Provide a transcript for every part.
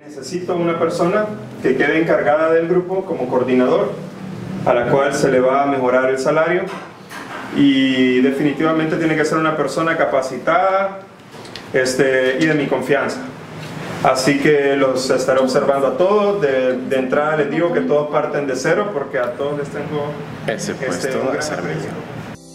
Necesito una persona que quede encargada del grupo como coordinador, a la cual se le va a mejorar el salario, y definitivamente tiene que ser una persona capacitada y de mi confianza. Así que los estaré observando a todos. De entrada les digo que todos parten de cero, porque a todos les tengo ese puesto un de gran servicio. aprecio.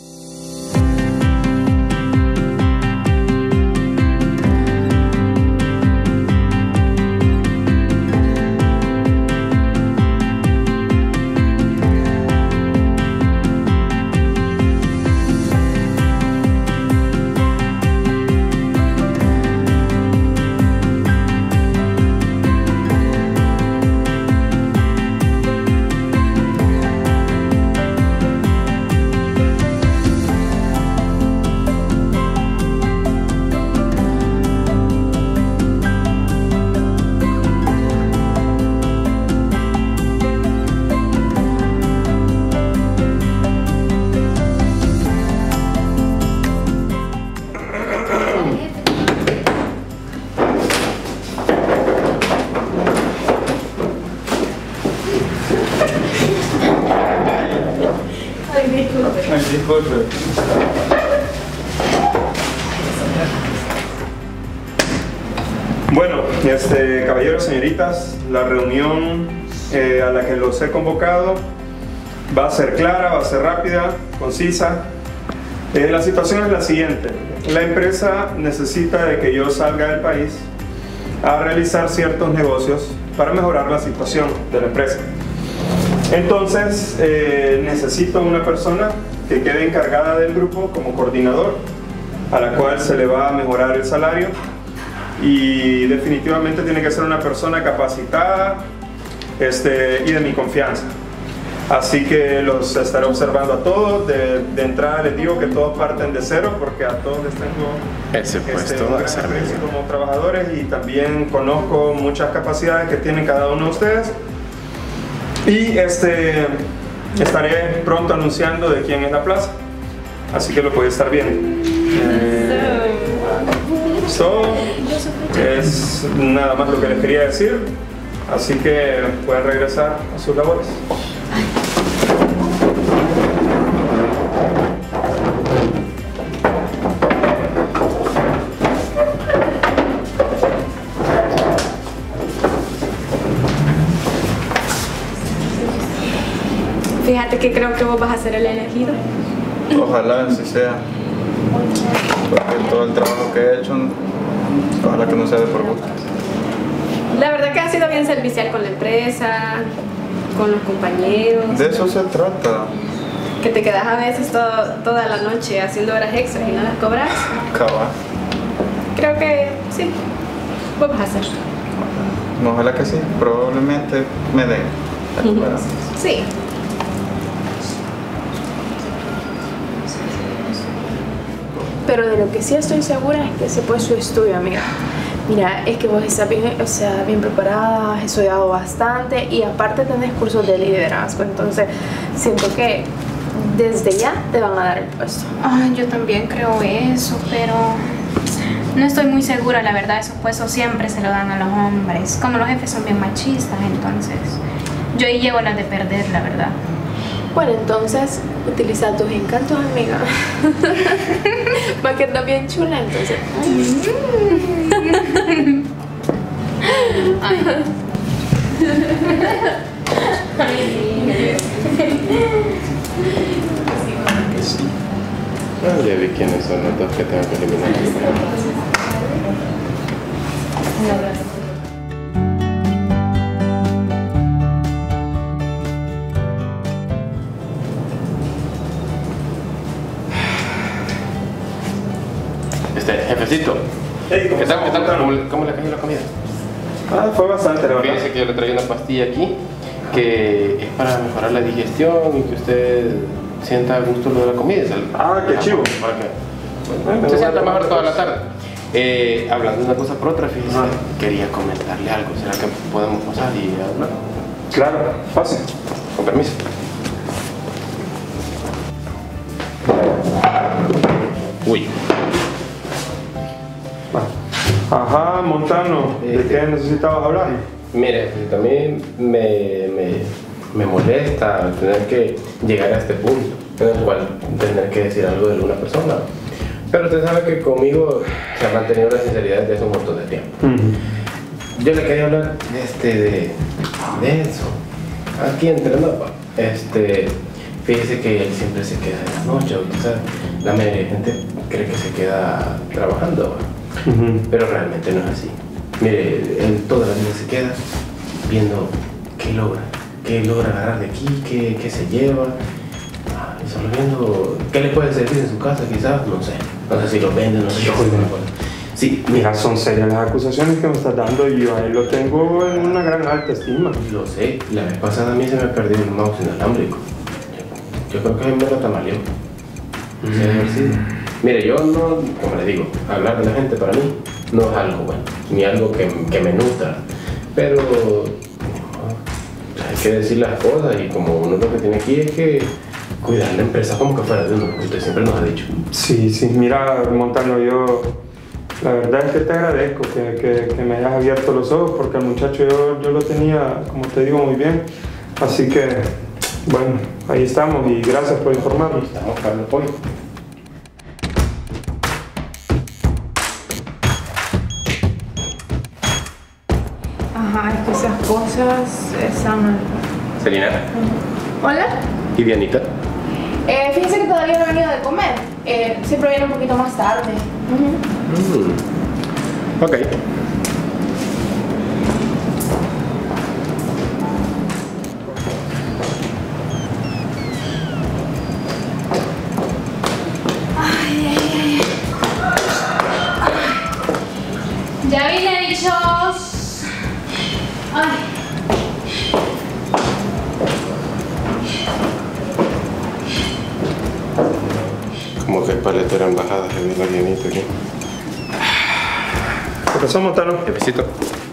Disculpe. Bueno, caballeros, señoritas, la reunión a la que los he convocado va a ser clara, va a ser rápida, concisa. La situación es la siguiente: la empresa necesita de que yo salga del país a realizar ciertos negocios para mejorar la situación de la empresa. Entonces, necesito una persona que quede encargada del grupo como coordinador, a la cual se le va a mejorar el salario, y definitivamente tiene que ser una persona capacitada y de mi confianza. Así que los estaré observando a todos. De entrada les digo que todos parten de cero, porque a todos les tengo ese puesto un de gran servicio. aprecio como trabajadores, y también conozco muchas capacidades que tienen cada uno de ustedes. Y estaré pronto anunciando de quién es la plaza, así que lo puede estar viendo. Es nada más lo que les quería decir, así que pueden regresar a sus labores. Fíjate que creo que vos vas a ser el elegido. Ojalá así sea. Porque todo el trabajo que he hecho, ojalá que no sea de por gusto. La verdad que has sido bien servicial con la empresa, con los compañeros. De eso se trata. Que te quedas a veces toda la noche haciendo horas extras y no las cobras. Cabal. Creo que sí, vos vas a hacer. Ojalá que sí. Probablemente me den. Sí. Pero de lo que sí estoy segura es que ese fue su estudio, amiga. Mira, es que vos estás bien, bien preparada, has estudiado bastante y aparte tenés cursos de liderazgo, entonces siento que desde ya te van a dar el puesto. Ay, yo también creo eso, pero no estoy muy segura, la verdad. Esos puestos siempre se lo dan a los hombres. Como los jefes son bien machistas, entonces yo ahí llevo las de perder, la verdad. Bueno, entonces utiliza tus encantos, amiga. Va a quedar bien chula, entonces. Ay. Ya vi quiénes son los dos que tengo que eliminar. Jefecito, Hey, ¿qué tal? ¿Cómo le cayó la comida? Fue bastante, la verdad. Fíjese que yo le traía una pastilla aquí que es para mejorar la digestión y que usted sienta a gusto lo de la comida. Qué chivo. Para que se sienta mejor toda la tarde. Hablando de una cosa por otra, fíjese, quería comentarle algo. ¿Será que podemos pasar y hablar? Claro, fácil. Con permiso. Uy. Ajá, Montano, ¿de qué necesitabas hablar? Mire, también me molesta tener que llegar a este punto en el cual tener que decir algo de alguna persona. Pero usted sabe que conmigo se ha mantenido la sinceridad desde hace un montón de tiempo. Yo le quería hablar de eso. Aquí entre nosotros. Fíjese que él siempre se queda en la noche, quizás la mayoría de gente cree que se queda trabajando, pero realmente no es así. Mire, él toda la vida se queda viendo qué logra agarrar de aquí, qué se lleva, y solo viendo qué le puede servir en su casa, quizás, no sé si lo vende, no sé si lo puede. Sí, mira, son serias las acusaciones que me estás dando y yo a él lo tengo en una gran alta estima. Lo sé, la vez pasada a mí se me perdió un mouse inalámbrico. Yo creo que a mí me lo tamaleó. Debe haber sido. Mire, yo no, como le digo, hablar de la gente para mí no es algo bueno, ni algo que me nutra. Pero hay que decir las cosas y como uno lo que tiene aquí es que cuidar la empresa como que fuera de uno, como usted siempre nos ha dicho. Sí, mira, Montano, yo la verdad es que te agradezco que me hayas abierto los ojos porque al muchacho yo lo tenía, como te digo, muy bien. Así que, bueno, ahí estamos y gracias por informarnos. Estamos para el apoyo. Ajá, es que esas cosas están... Celina. Hola. ¿Y Dianita? Fíjense que todavía no he venido de comer. Siempre viene un poquito más tarde. Ok. Ya vine, bichos. Ay. Como que paletera en bajada se ve la Dianita aquí. ¿Qué pasó, Montano? Jefecito.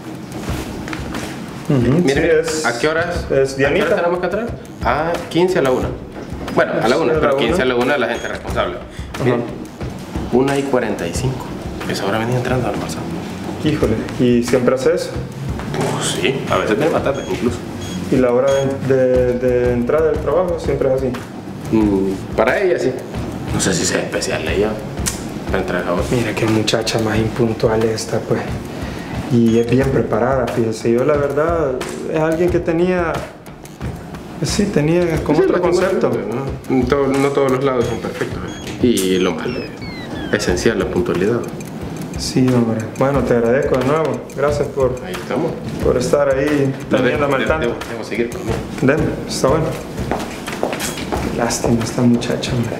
Mire, sí, ¿a qué horas? Es Dianita. ¿A qué horas tenemos que entrar? A 15 a la 1. Bueno, a la 1, pero 15 a la 1 la gente responsable. Bien. 1:45. Esa hora venía entrando al almorzar. Híjole, ¿y siempre hace eso? Pues sí, a veces viene más tarde incluso. ¿Y la hora de entrada del trabajo siempre es así? Para ella sí. No sé si sea especial ella para entrar a hora. Mira qué muchacha más impuntual esta, pues. Y es bien preparada, fíjese. Yo la verdad es alguien que tenía... Sí, tenía como otro concepto. No todos los lados son perfectos. Y lo más esencial, la puntualidad. Sí, hombre. Bueno, te agradezco de nuevo. Gracias Ahí estamos. por estar ahí teniéndome al tanto. Debo seguir conmigo. Deme, está bueno. Lástima esta muchacha, hombre.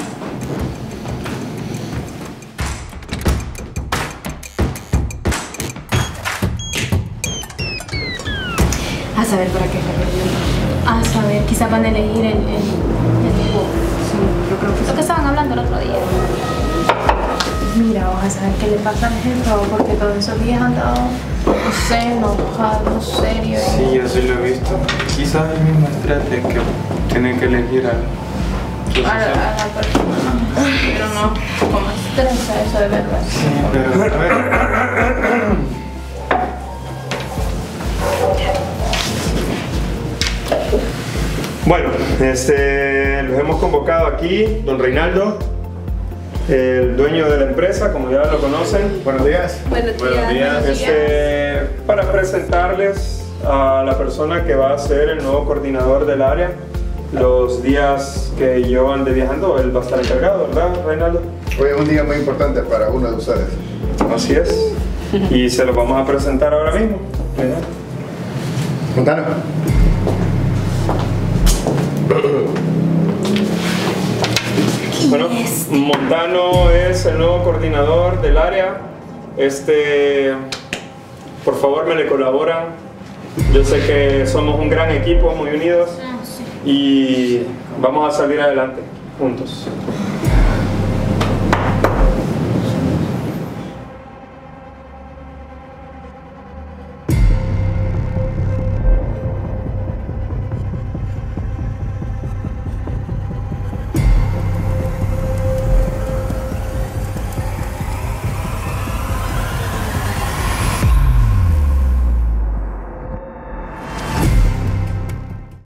A saber para qué está perdiendo. A saber, quizás van a elegir el grupo. Sí, yo creo que es lo que estaban hablando el otro día. Mira, vas a saber qué le pasa al jefe, porque todos esos días han dado, no sé, enojado, serio. Sí, yo sí lo he visto. Quizás el mismo estrés de que tienen que elegir a la persona. Pero no, como estresa eso de verdad. Sí, pero a ver. Bueno, los hemos convocado aquí, don Reinaldo, el dueño de la empresa, como ya lo conocen. Buenos días. Buenos días. Para presentarles a la persona que va a ser el nuevo coordinador del área. Los días que yo ande viajando, él va a estar encargado, ¿verdad, Reinaldo? Hoy es un día muy importante para uno de ustedes. Así es. Y se lo vamos a presentar ahora mismo. Montano. Bueno, Montano es el nuevo coordinador del área. Por favor, me le colaboran. Yo sé que somos un gran equipo, muy unidos, y vamos a salir adelante juntos.